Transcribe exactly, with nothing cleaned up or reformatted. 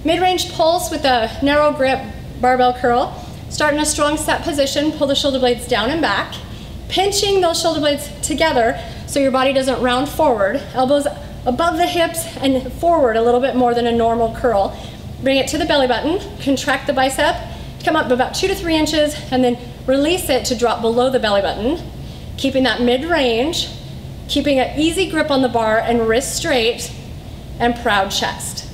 Mid-range pulse with a narrow grip barbell curl. Start in a strong set position, pull the shoulder blades down and back, pinching those shoulder blades together so your body doesn't round forward. Elbows above the hips and forward a little bit more than a normal curl. Bring it to the belly button, contract the bicep, come up about two to three inches, and then release it to drop below the belly button. Keeping that mid-range, keeping an easy grip on the bar and wrist straight, and proud chest.